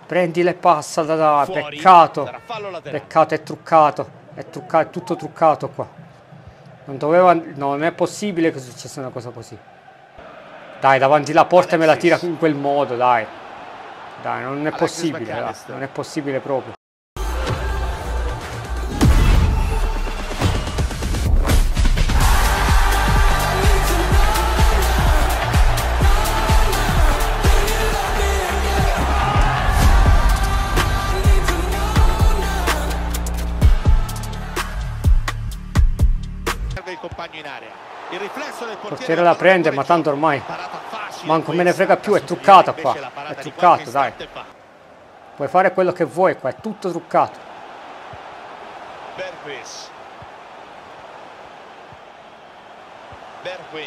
Prendile e passa da là. Peccato. Peccato, è truccato. È truccato, è tutto truccato qua. Non doveva... No, non è possibile che successa una cosa così. Dai, davanti alla porta me la tira in quel modo, dai. Dai, non è possibile, dai. Non è possibile proprio. Il compagno in area. Il riflesso del portiere la prende, ma tanto ormai manco me ne frega più, è truccata qua. È truccato, dai. Puoi fare quello che vuoi qua, è tutto truccato. Bergwijn.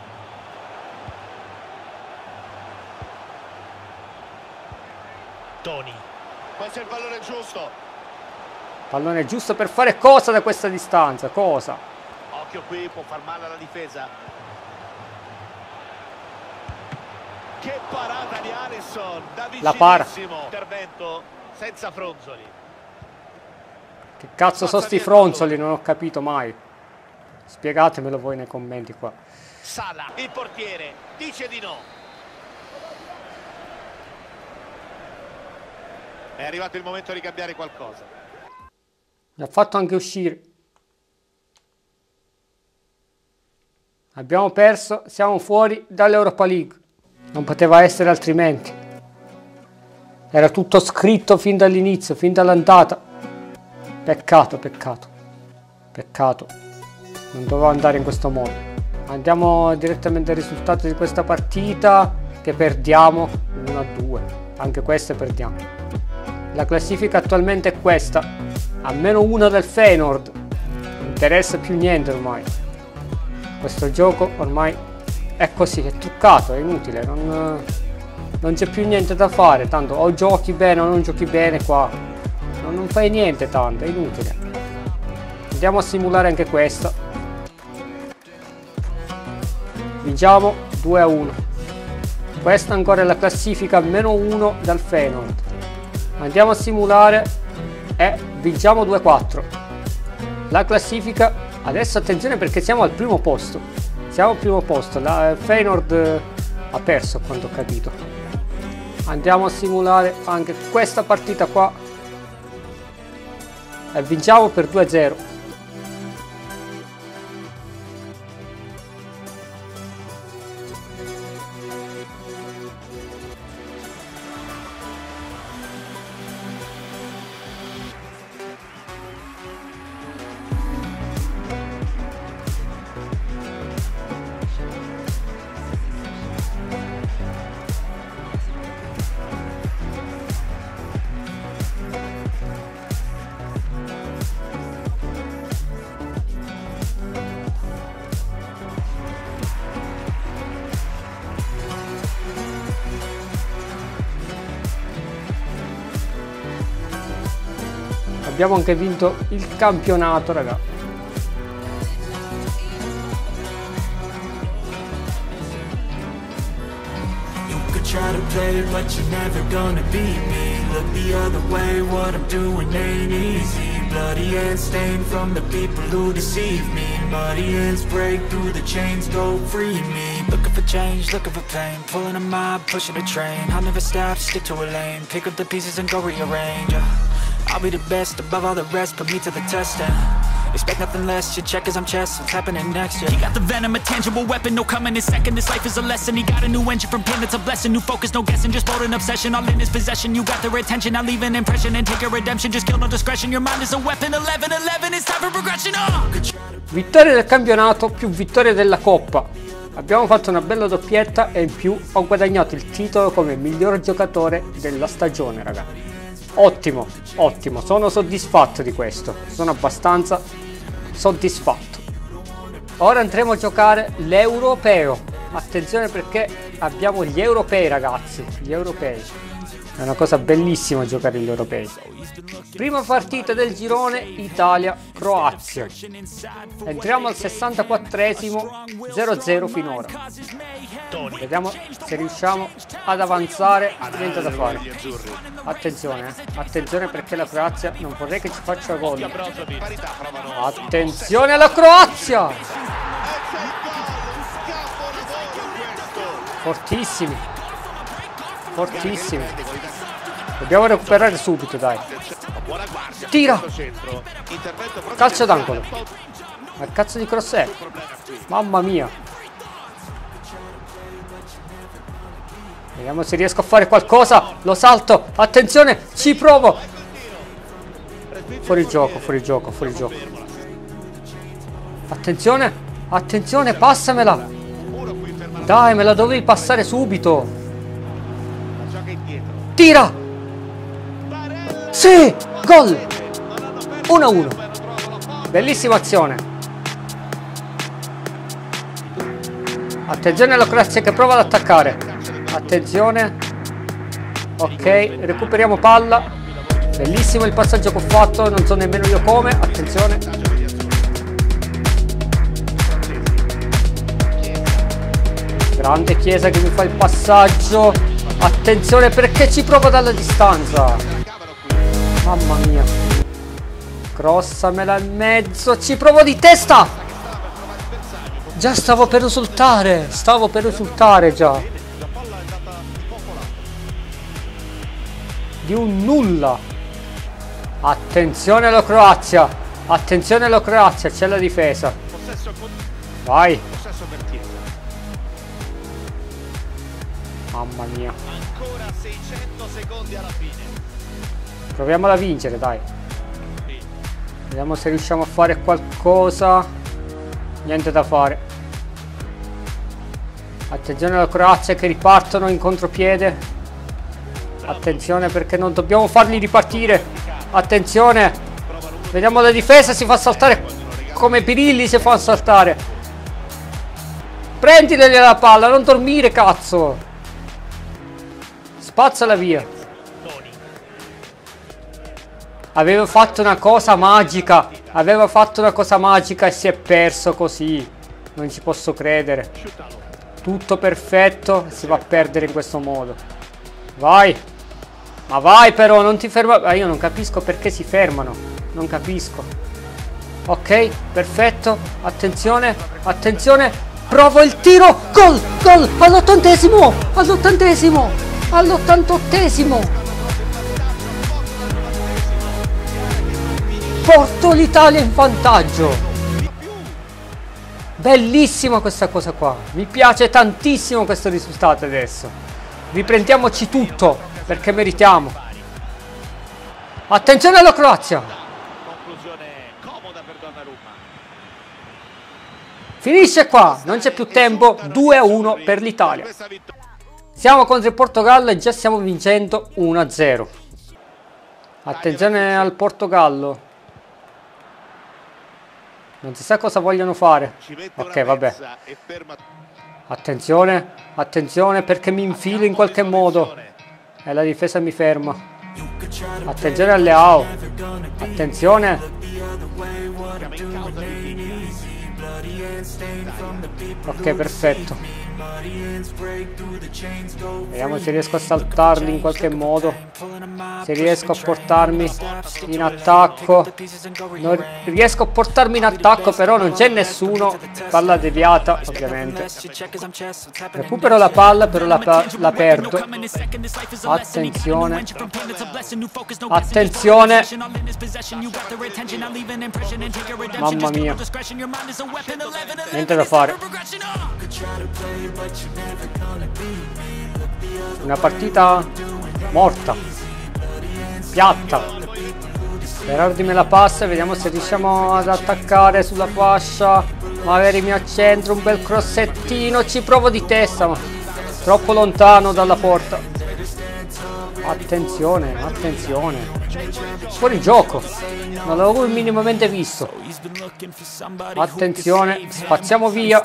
Toni. Questo è il pallone giusto. Pallone giusto per fare cosa da questa distanza? Cosa? Occhio qui, può far male alla difesa. Che parata di Alisson, da vicinissimo. Intervento senza fronzoli. Che cazzo sono sti fronzoli? Non ho capito mai. Spiegatemelo voi nei commenti qua. Sala, il portiere, dice di no. È arrivato il momento di cambiare qualcosa. Mi ha fatto anche uscire. Abbiamo perso, siamo fuori dall'Europa League. Non poteva essere altrimenti. Era tutto scritto fin dall'inizio, fin dall'andata. Peccato, peccato. Peccato. Non doveva andare in questo modo. Andiamo direttamente al risultato di questa partita, che perdiamo 1-2. Anche queste perdiamo. La classifica attualmente è questa. A -1 del Feyenoord. Non interessa più niente ormai. Questo gioco ormai è così, è truccato, è inutile, non c'è più niente da fare, tanto o giochi bene o non giochi bene qua, non fai niente tanto, è inutile. Andiamo a simulare anche questa. Vinciamo 2-1. Questa ancora è la classifica -1 dal Feyenoord. Andiamo a simulare e vinciamo 2-4. La classifica... Adesso attenzione perché siamo al primo posto. Siamo al primo posto. La Feyenoord ha perso a quanto ho capito. Andiamo a simulare anche questa partita qua. E vinciamo per 2-0. Abbiamo anche vinto il campionato, raga. Try to play it, but you're never gonna beat me. Look the other way, what I'm doing ain't easy. Bloody hands stained from the people who deceive me. Muddy hands break through the chains, go free me. Looking for change, looking for pain. Pulling a mob, pushing a train. I'll never stop, stick to a lane. Pick up the pieces and go rearrange. I'll be the best above all the rest, put me to the test and expect nothing less, you check as I'm chess, what's happening next, yeah. He got the venom, a tangible weapon, no coming in second. This life is a lesson, he got a new engine from pain, it's a blessing. New focus, no guessing, just bold and obsession. All in his possession, you got their attention. I'll leave an impression and take a redemption. Just kill no discretion, your mind is a weapon. 11-11, it's time for progression, Vittoria del campionato più vittoria della Coppa. Abbiamo fatto una bella doppietta e in più ho guadagnato il titolo come miglior giocatore della stagione, ragazzi. Ottimo, ottimo, sono soddisfatto di questo, sono abbastanza soddisfatto. Ora andremo a giocare l'europeo. Attenzione perché abbiamo gli europei, ragazzi, gli europei. È una cosa bellissima giocare gli europei. Prima partita del girone Italia-Croazia. Entriamo al 64esimo, 0-0 finora. Vediamo se riusciamo ad avanzare. Niente da fare. Attenzione, attenzione perché la Croazia non vorrei che ci faccia gol. Attenzione alla Croazia! Fortissimi. Fortissimi. Dobbiamo recuperare subito, dai. Tira! Calcio d'angolo. Ma cazzo di cross è? Mamma mia. Vediamo se riesco a fare qualcosa. Lo salto. Attenzione, ci provo. Fuori gioco, fuori gioco, fuori gioco. Attenzione, attenzione, passamela. Dai, me la dovevi passare subito. Tira! Sì! Gol! 1-1. Bellissima azione. Attenzione alla Croazia che prova ad attaccare. Attenzione. Ok, recuperiamo palla. Bellissimo il passaggio che ho fatto, non so nemmeno io come. Attenzione. Grande Chiesa che mi fa il passaggio. Attenzione perché ci provo dalla distanza. Mamma mia. Crossamela in mezzo. Ci provo di testa. Già stavo per risultare. Stavo per risultare già. Di un nulla. Attenzione alla Croazia. Attenzione alla Croazia. C'è la difesa. Vai. Mamma mia. Ancora 600 secondi alla fine. Proviamola a vincere, dai. Vediamo se riusciamo a fare qualcosa. Niente da fare. Attenzione alla Croazia che ripartono in contropiede. Attenzione perché non dobbiamo farli ripartire. Attenzione. Vediamo la difesa, si fa saltare come Pirilli si fa saltare. Prendile la palla, non dormire, cazzo. Spazzala via. Aveva fatto una cosa magica. Aveva fatto una cosa magica e si è perso così. Non ci posso credere. Tutto perfetto. Si va a perdere in questo modo. Vai. Ma vai però, non ti ferma. Ah, io non capisco perché si fermano. Non capisco. Ok, perfetto. Attenzione, attenzione. Provo il tiro. Gol, gol. All'80esimo. All'80esimo. All'88esimo. Porto l'Italia in vantaggio. Bellissima questa cosa qua. Mi piace tantissimo questo risultato adesso. Riprendiamoci tutto perché meritiamo. Attenzione alla Croazia. Conclusione comoda per Donnarumma. Finisce qua, non c'è più tempo. 2-1 per l'Italia. Siamo contro il Portogallo e già stiamo vincendo 1-0. Attenzione al Portogallo. Non si sa cosa vogliono fare. Ok, vabbè. Attenzione, attenzione perché mi infilo in qualche modo. E la difesa mi ferma. Attenzione al Leao. Attenzione. Ok, perfetto. Vediamo se riesco a saltarli in qualche modo. Se riesco a portarmi in attacco. Non riesco a portarmi in attacco, però non c'è nessuno. Palla deviata, ovviamente. Recupero la palla, però la perdo. Attenzione. Attenzione. Mamma mia. Niente da fare. Una partita morta, piatta. Berardi me la passa e vediamo se riusciamo ad attaccare sulla fascia. Magari mi accentro un bel crossettino. Ci provo di testa, ma troppo lontano dalla porta. Attenzione, attenzione. Fuori gioco. Non l'avevo minimamente visto. Attenzione, spaziamo via.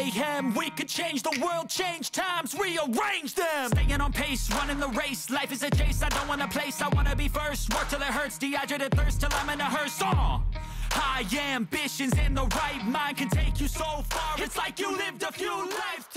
mayhem. We could change the world, change times, rearrange them. Staying on pace, running the race. Life is a chase, I don't want a place. I wanna be first, work till it hurts. Dehydrated thirst till I'm in a hearse. High ambitions in the right mind can take you so far. It's like you lived a few lives